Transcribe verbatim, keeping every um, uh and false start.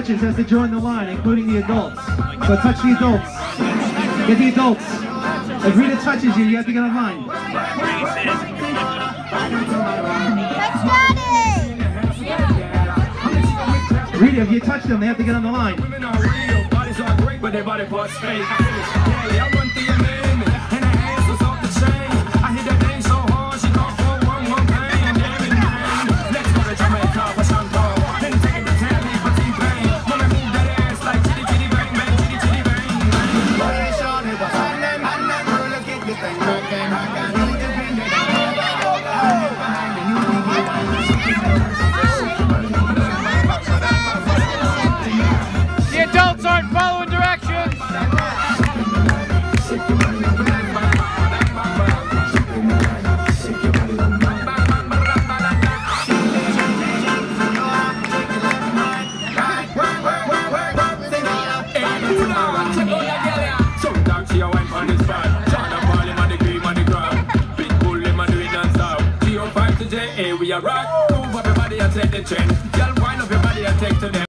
touches has to join the line, including the adults. So touch the adults. Get the adults. If Rita touches you, you have to get on line. Rita, if you touch them, they have to get on the line. The adults aren't following directions. We are right, move everybody and take the trend. Y'all wind up your body and take to them.